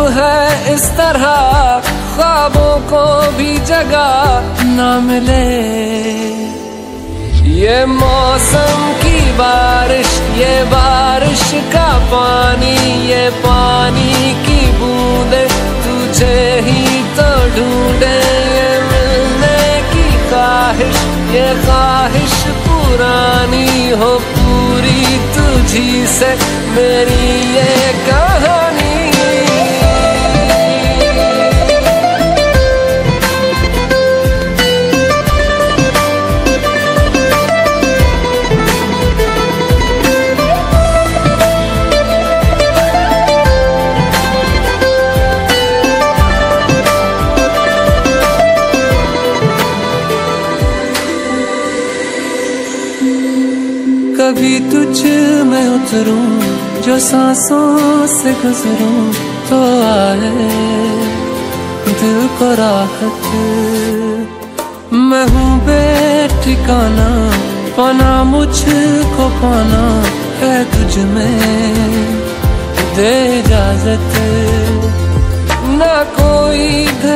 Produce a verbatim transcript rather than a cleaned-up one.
है इस तरह ख्वाबों को भी जगह ना मिले। ये मौसम की बारिश, ये बारिश का पानी, ये पानी की बूंदे तुझे ही तो ढूंढे। ये मिलने की ख्वाहिश, ये ख्वाहिश पुरानी हो पूरी तुझी से मेरी ये कहानी। कभी तुझ में उतरूं, जो सांसों से गुजरूं, तो आए दिल को राहत। मैं हूँ बेठिकाना, पाना मुझको पाना है तुझ में, दे इजाजत। ना कोई